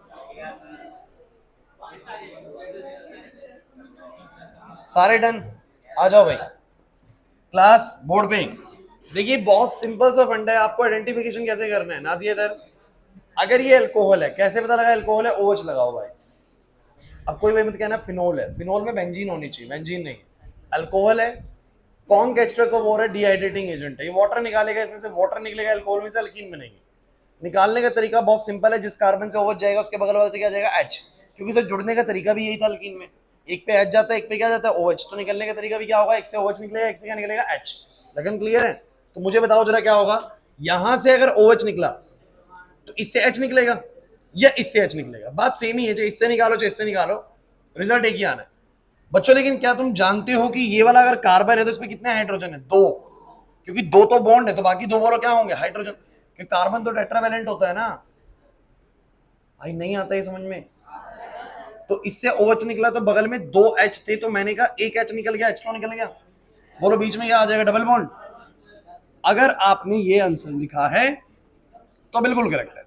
सारे डन, आ जाओ भाई क्लास बोर्ड पे। देखिए बहुत सिंपल सा फंडा है, आपको आइडेंटिफिकेशन कैसे करना है नाजिया इधर। अगर ये अल्कोहल है, कैसे पता लगा अल्कोहल है? ओएच लगाओ भाई। अब कोई भाई मत कहना फिनोल है, फिनोल में बेंजीन होनी चाहिए, बेंजीन नहीं। अल्कोहल है, कौन एस्टर ऑफ वॉर है, डिहाइड्रेटिंग एजेंट है, ये वाटर निकालेगा, इसमें से वाटर निकलेगा, अल्कोहल में से अल्कीन बनेगी। निकालने का तरीका बहुत सिंपल है, जिस कार्बन से ओवर जाएगा उसके बगल वाले से क्या जाएगा, एच, क्योंकि उसे जुड़ने का तरीका भी यही था अल्कीन में, एक पे एच जाता है, एक पे क्या जाता है, ओएच। तो निकलने का तरीका भी क्या होगा, एक से ओएच निकलेगा, एक से क्या निकलेगा, एच। लगन क्लियर है? तो मुझे बताओ जरा क्या होगा, यहां से अगर ओएच निकला तो इससे एच निकलेगा या इससे एच निकलेगा, बात सेम ही है, चाहे इससे निकालो चाहे इससे निकालो, रिजल्ट एक ही आना है बच्चों। लेकिन क्या तुम जानते हो कि ये वाला अगर कार्बन है तो इसमें कितने हाइड्रोजन है, दो, क्योंकि दो तो बॉन्ड है तो बाकी दो बोलो क्या होंगे, हाइड्रोजन, क्योंकि कार्बन तो टेट्रावैलेंट होता है ना भाई। नहीं आता है समझ में? तो इससे OH निकला तो बगल में दो H थे, तो मैंने कहा एक H निकल गया, H2 निकल गया, बोलो बीच में क्या आ जाएगा, डबल बॉन्ड। अगर आपने ये आंसर लिखा है तो बिल्कुल करेक्ट है।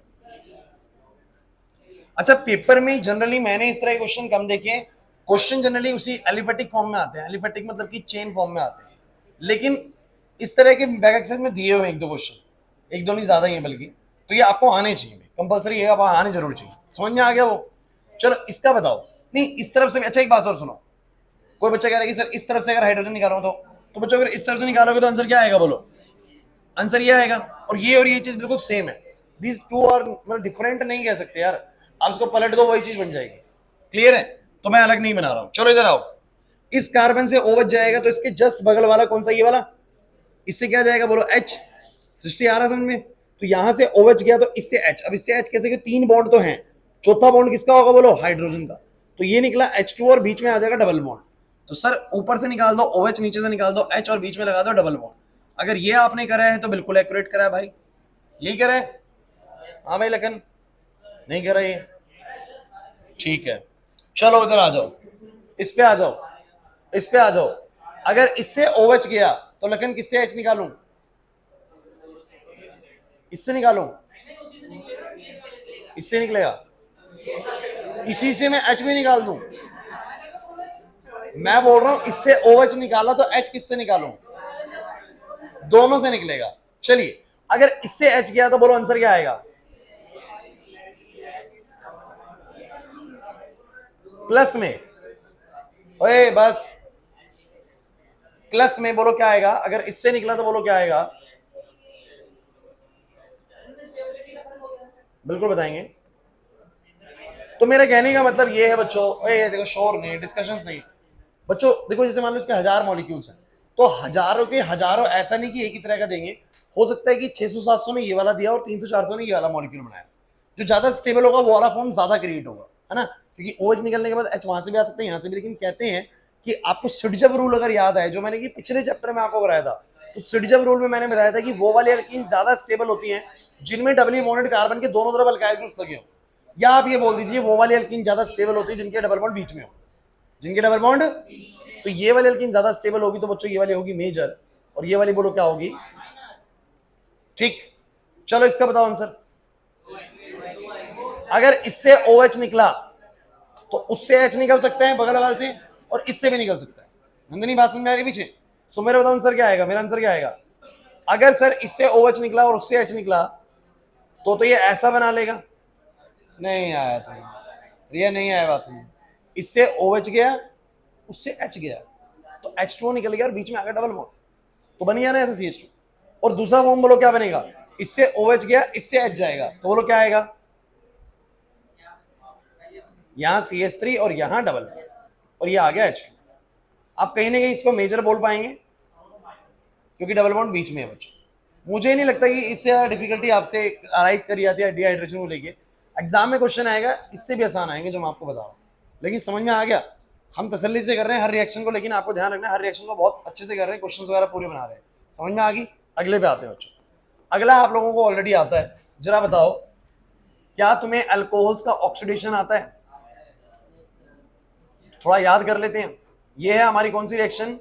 अच्छा पेपर में जनरली मैंने इस तरह के क्वेश्चन कम देखे, क्वेश्चन जनरली उसी एलिफेटिक फॉर्म में आते हैं, एलिफेटिक मतलब कि चेन फॉर्म में आते हैं, लेकिन इस तरह के बैक एक्सरसाइज में दिए हुए एक दो क्वेश्चन, एक दो नहीं ज्यादा ही है बल्कि, तो ये आपको आने चाहिए, कंपलसरी है, आप आने जरूर चाहिए। समझ में आ गया वो? चलो इसका बताओ, नहीं इस तरफ से भी, अच्छा एक बात और सुनो, कोई बच्चा कह रहा है कि सर इस तरफ से अगर हाइड्रोजन निकालो तो बच्चों अगर इस तरफ से निकालोगे तो आंसर क्या आएगा, बोलो आंसर ये आएगा। और ये चीज बिल्कुल सेम है, दिस टू आर मतलब डिफरेंट नहीं कह सकते यार, आप इसको पलट दो वही चीज बन जाएगी। क्लियर है? तो मैं अलग नहीं बना रहा हूं। चलो इधर आओ, इस कार्बन से OH जाएगा तो इसके जस्ट बगल वाला कौन सा, ये वाला, इससे क्या जाएगा बोलो, H। सृष्टि आ रहा समझ में? तो यहां से OH गया तो इससे H, अब इससे H कैसे, तीन बॉन्ड तो हैं, चौथा बॉन्ड किसका होगा बोलो, हाइड्रोजन का, तो ये निकला H2 और बीच में आ जाएगा डबल बॉन्ड। तो सर ऊपर से निकाल दो OH, नीचे से निकाल दो H और बीच में लगा दो डबल बॉन्ड। अगर ये आपने करा है तो बिल्कुल एक्यूरेट करा है भाई, यही करा है? हाँ भाई लगन नहीं करा ये, ठीक है। चलो इधर आ जाओ, इस पे आ जाओ, इस पे आ जाओ। अगर इससे OH गया तो लगन किससे H निकालूं, इससे निकालूं, इससे निकलेगा, इसी से मैं H भी निकाल दूं। मैं बोल रहा हूं इससे OH निकाला तो H किससे निकालूं, दोनों से निकलेगा। चलिए अगर इससे H गया तो बोलो आंसर क्या आएगा, प्लस में, ओए बस प्लस में बोलो क्या आएगा, अगर इससे निकला तो बोलो क्या आएगा, बिल्कुल बताएंगे। तो मेरा कहने का मतलब ये है बच्चों, ओए देखो शोर नहीं, डिस्कशंस नहीं बच्चों, देखो जैसे मान लो इसके 1000 मॉलिक्यूल्स हैं, तो हजारों के हजारों, ऐसा नहीं कि एक ही तरह का देंगे, हो सकता है कि 600-700 में ये वाला दिया और 300-400 में ये वाला मॉलिक्यूल बनाया, जो ज्यादा स्टेबल होगा वो वाला फॉर्म ज्यादा क्रिएट होगा, है ना, क्योंकि OH निकलने के बाद H वहां से भी आ सकते हैं यहाँ से भी। लेकिन कहते हैं कि आपको सिडजब रूल अगर याद है, जो मैंने कि पिछले चैप्टर में आपको कराया था, तो सिडजब रूल में मैंने बताया था कि वो वाली एल्कीन ज्यादा स्टेबल होती हैं जिनमें डबली बॉन्डेड कार्बन के दोनों तरफ अल्काइल ग्रुप्स लगे हो, या आप ये बोल दीजिए वो वाली एल्कीन ज्यादा स्टेबल होती है जिनके डबल बॉन्ड बीच में हो, जिनके डबल बॉन्ड, तो ये वाली एल्कीन ज्यादा स्टेबल होगी तो बच्चों ये वाली होगी मेजर, और ये वाली बोलो क्या होगी, ठीक। चलो इसका बताओ आंसर। अगर इससे OH निकला तो उससे H निकल सकते हैं बगल वाले से, और इससे भी निकल सकता है। नंदनी बात समझ में आ रही पीछे? सो मेरा बताओ आंसर क्या आएगा, मेरा आंसर क्या आएगा, अगर सर इससे OH निकला और उससे H निकला तो ये ऐसा बना लेगा, नहीं आया समझ, ये नहीं आया बात समझ। इससे OH गया, उससे H गया, तो H2O निकल गया और बीच में आ गया डबल बॉन्ड, तो बन गया ना ऐसे CH2। और दूसरा फॉर्म बोलो क्या बनेगा, इससे OH गया, इससे H जाएगा, तो बोलो क्या आएगा, यहां CH3 और यहां डबल, और ये आ गया H2। आप कहीं ना कहीं इसको मेजर बोल पाएंगे क्योंकि डबल बॉन्ड बीच में है बच्चों। मुझे नहीं लगता कि इससे डिफिकल्टी आपसे अराइज करी जाती है डिहाइड्रेशन को लेके। एग्जाम में क्वेश्चन आएगा इससे भी आसान आएंगे जो मैं आपको बता रहा हूँ, लेकिन समझ में आ गया। हम तसल्ली से कर रहे हैं हर रिएक्शन को, लेकिन आपको ध्यान रखना है हर रिएक्शन को बहुत अच्छे से कर रहे हैं, क्वेश्चन वगैरह पूरे बना रहे हैं। समझ में आ गई। अगले पे आते हैं बच्चों। अगला आप लोगों को ऑलरेडी आता है, जरा बताओ क्या तुम्हें अल्कोहल्स का ऑक्सीडेशन आता है? थोड़ा याद कर लेते हैं। ये है हमारी कौन सी रिएक्शन,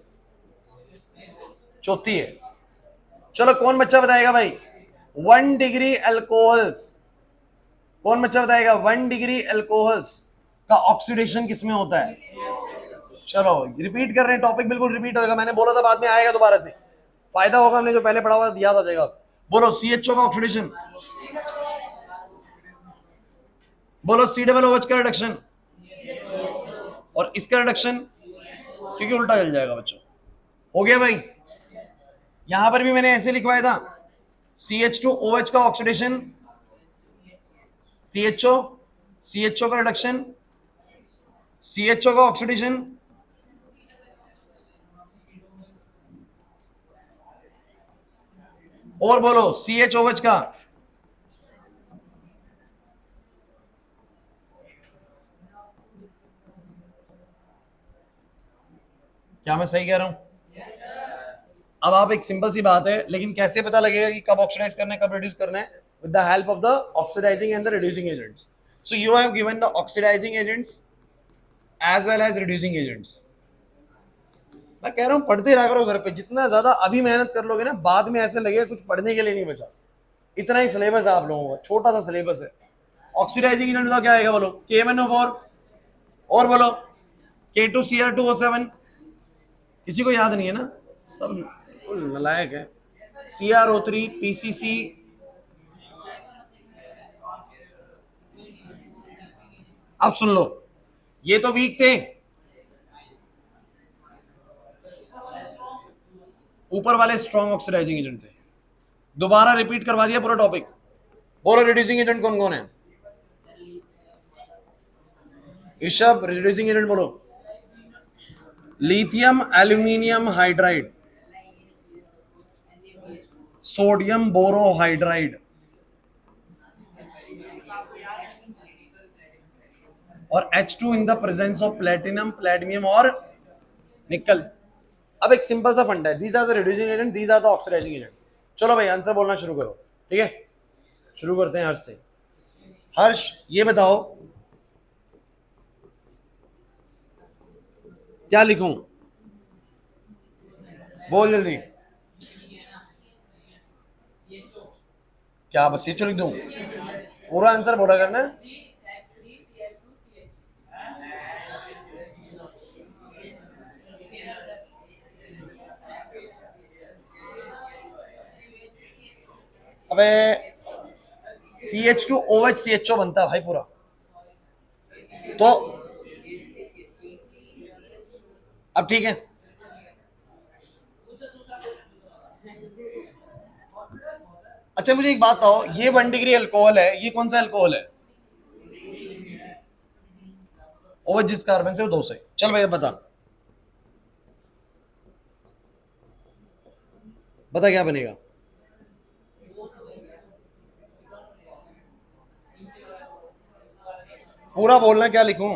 चौथी है। चलो कौन बच्चा बताएगा भाई 1 डिग्री अल्कोहल्स, कौन बच्चा बताएगा 1 डिग्री अल्कोहल्स का ऑक्सीडेशन किसमें होता है? चलो रिपीट कर रहे हैं, टॉपिक बिल्कुल रिपीट होगा, मैंने बोला था बाद में आएगा दोबारा से, फायदा होगा, हमने जो पहले पढ़ा हुआ याद आ जाएगा। बोलो CHO का ऑक्सीडेशन, बोलो COOH का रिडक्शन, और इसका रिडक्शन क्योंकि उल्टा चल जाएगा बच्चों। हो गया भाई। यहां पर भी मैंने ऐसे लिखवाया था CH2OH का ऑक्सीडेशन, CHO का रिडक्शन, CHO का ऑक्सीडेशन, और बोलो CHOH का, क्या मैं सही कह रहा हूं? अब आप एक सिंपल सी बात है, लेकिन कैसे पता लगेगा कि कब ऑक्सीडाइज करना है कब रिड्यूस करना है? With the help of the oxidising and the reducing agents. So you have given the oxidising agents as well as reducing agents. मैं कह रहा हूं पढ़ते रहा करो घर पे, जितना ज्यादा अभी मेहनत कर लोगे ना बाद में ऐसे लगेगा कुछ पढ़ने के लिए नहीं बचा। इतना ही सिलेबस है आप लोगों का, छोटा सा सिलेबस है। ऑक्सीडाइजिंग एजेंट का क्या आएगा बोलो, KMnO4, और बोलो K2Cr2O7, किसी को याद नहीं है ना, सब नलायक है। CrO3 PCC, अब सुन लो, ये तो वीक थे, ऊपर वाले स्ट्रॉन्ग ऑक्सीडाइजिंग एजेंट थे। दोबारा रिपीट करवा दिया पूरा टॉपिक। बोलो रिड्यूसिंग एजेंट कौन कौन है? ऋषभ रिड्यूसिंग एजेंट बोलो। Lithium aluminium hydride, sodium borohydride, और H2 in the presence of platinum, platinium और निकल। अब एक सिंपल सा फंडा है, these are the reducing agent, these are the oxidising agent. चलो भाई आंसर बोलना शुरू करो, ठीक है? शुरू करते हैं हर्ष से। हर्ष ये बताओ क्या लिखूं, बोल जल्दी। क्या बस CHO लिख दूं? पूरा आंसर बोला करना। अबे CH2OH CHO बनता है भाई पूरा, तो अब ठीक है। अच्छा मुझे एक बात बताओ, ये 1 डिग्री अल्कोहल है, ये कौन सा अल्कोहल है? OH जिस कार्बन से वो 2 से। चल भाई बता, बता क्या बनेगा? पूरा बोलना, क्या लिखूं?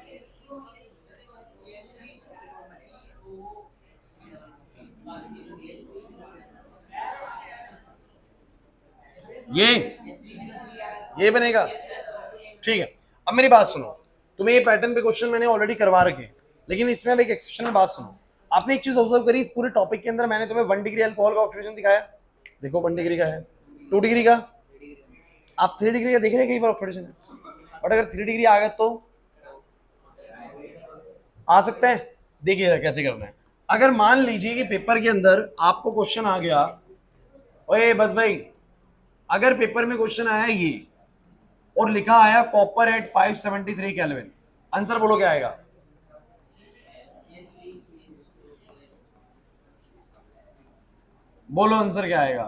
ये बनेगा, ठीक है। अब मेरी बात सुनो, तुम्हें ये पैटर्न पे क्वेश्चन मैंने ऑलरेडी करवा रखे हैं, लेकिन इसमें अब एक एक्सेप्शन में बात सुनो। आपने एक चीज ऑब्जर्व करी, इस पूरे टॉपिक के अंदर मैंने तुम्हें 1 डिग्री अल्कोहल का ऑक्सीडेशन दिखाया, देखो 1 डिग्री का है, 2 डिग्री का, आप 3 डिग्री का देख रहे हैं कहीं पर ऑक्सीडेशन है, और अगर 3 डिग्री आ गया तो आ सकता है। देखिए कैसे करना है। अगर मान लीजिए कि पेपर के अंदर आपको क्वेश्चन आ गया, ओए बस भाई, अगर पेपर में क्वेश्चन आया ये और लिखा आया कॉपर एट 573 केल्विन। आंसर बोलो क्या आएगा? बोलो आंसर क्या आएगा?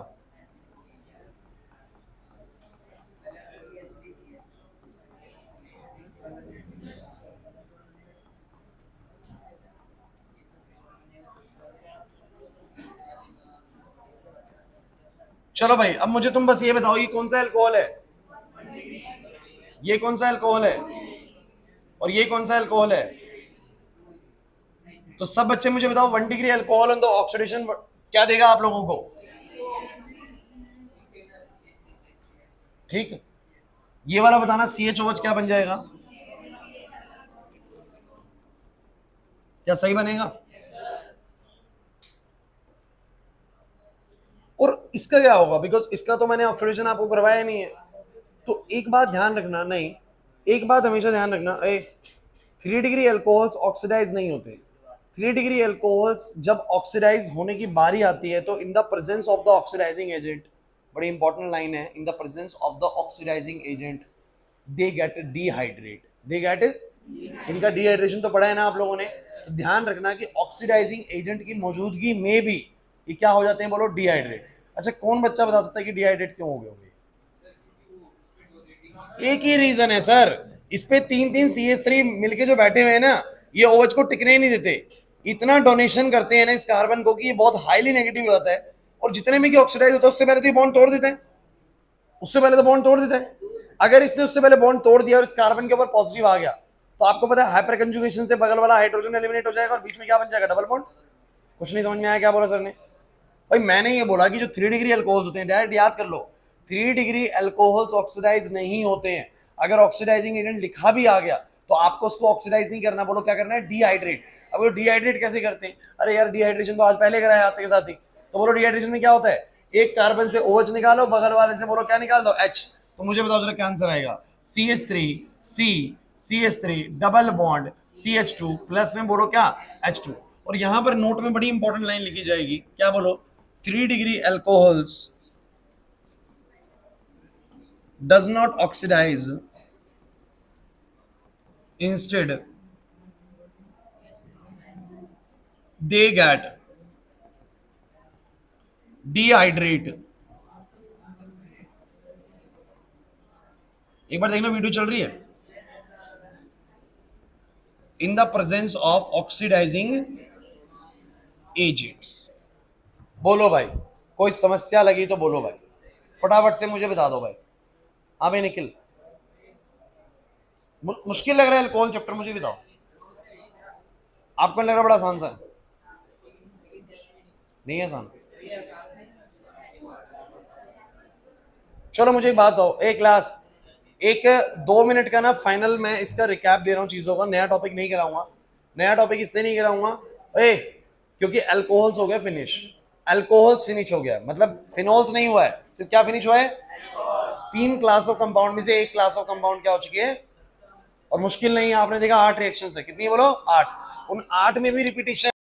चलो भाई, अब मुझे तुम बस ये बताओ, ये कौन सा अल्कोहल है? ये कौन सा अल्कोहल है? और ये कौन सा अल्कोहल है? तो सब बच्चे मुझे बताओ, 1 degree alcohol on the oxidation क्या देगा आप लोगों को? ठीक, ये वाला बताना CHOH क्या बन जाएगा? क्या सही बनेगा? और इसका क्या होगा? बिकॉज इसका तो मैंने ऑक्सीडेशन आपको करवाया नहीं है। तो एक बात ध्यान रखना, नहीं, एक बात हमेशा ध्यान रखना, 3 डिग्री अल्कोहल्स ऑक्सीडाइज नहीं होते। 3 डिग्री अल्कोहल्स जब ऑक्सीडाइज होने की बारी आती है तो in the presence of the oxidising agent, बड़ी इंपॉर्टेंट लाइन है, in the presence of the oxidising agent they get dehydrate. They get, इनका डिहाइड्रेशन तो पढ़ा है ना आप लोगों ने। तो ध्यान रखना कि ऑक्सीडाइजिंग एजेंट की मौजूदगी में भी ये क्या हो जाते हैं? बोलो डिहाइड्रेट। अच्छा, कौन बच्चा बता सकता है कि डिहाइड्रेट क्यों हो गए होंगे? एक ही रीजन है सर, इस पे 3 CH3 मिलके जो बैठे हुए हैं ना, ये OH को टिकने ही नहीं देते। इतना डोनेशन करते हैं ना इस कार्बन को कि ये बहुत हाईली नेगेटिव होता है, और जितने में कि ऑक्सीडाइज होता है उससे पहले तो ये बॉन्ड तोड़ देते हैं। उससे पहले तो बॉन्ड तोड़ देता है। अगर इसने उससे पहले बॉन्ड तोड़ दिया और इस कार्बन के ऊपर पॉजिटिव आ गया, तो आपको पता है हाइपर कंजुगेशन से बगल वाला हाइड्रोजन एलिमिनेट हो जाएगा और बीच में क्या बन जाएगा? Double bond. कुछ नहीं समझ में आया क्या बोला सर ने? भाई मैंने ये बोला कि जो 3 डिग्री अल्कोहल्स होते हैं, डायरेक्ट याद कर लो, 3 डिग्री अल्कोहल्स ऑक्सीडाइज नहीं होते हैं। अगर ऑक्सीडाइजिंग एजेंट लिखा भी आ गया तो आपको उसको ऑक्सीडाइज नहीं करना, बोलो क्या करना है? डिहाइड्रेट। अब वो डिहाइड्रेट कैसे करते हैं? अरे यार, डिहाइड्रेशन तो आज पहले कराया आते के साथ ही। तो बोलो डिहाइड्रेशन में क्या होता है? एक कार्बन से OH निकालो, बगल वाले से बोलो क्या निकाल दो? H। तो मुझे बताओ जरा क्या आंसर आएगा? CH3 C CH3 double bond CH2 plus में बोलो क्या? H2। और यहां पर नोट में बड़ी इंपॉर्टेंट लाइन लिखी जाएगी, क्या बोलो? 3 degree alcohols does not oxidize, instead they get dehydrate। एक बार देखना, वीडियो चल रही है। In the presence of oxidising agents. बोलो भाई, कोई समस्या लगी तो बोलो भाई, फटाफट से मुझे बता दो भाई। हाँ भाई निखिल, मुश्किल लग रहा है अल्कोहल चैप्टर, मुझे बताओ। आपको लग रहा बड़ा आसान सा है? नहीं है आसान? चलो मुझे एक बात बताओ, एक क्लास, एक 2 मिनट का ना फाइनल मैं इसका रिकैप दे रहा हूँ चीजों का। नया टॉपिक नहीं कराऊंगा। नया टॉपिक इसलिए नहीं कराऊंगा क्योंकि अल्कोहल्स हो गया फिनिश। अल्कोहल्स फिनिश हो गया, मतलब फिनोल्स नहीं हुआ है, सिर्फ क्या फिनिश हुआ है? 3 क्लास ऑफ कंपाउंड में से 1 क्लास ऑफ कंपाउंड क्या हो चुकी है? और मुश्किल नहीं है, आपने देखा 8 रिएक्शंस है। कितनी बोलो? 8। उन 8 में भी रिपीटेशन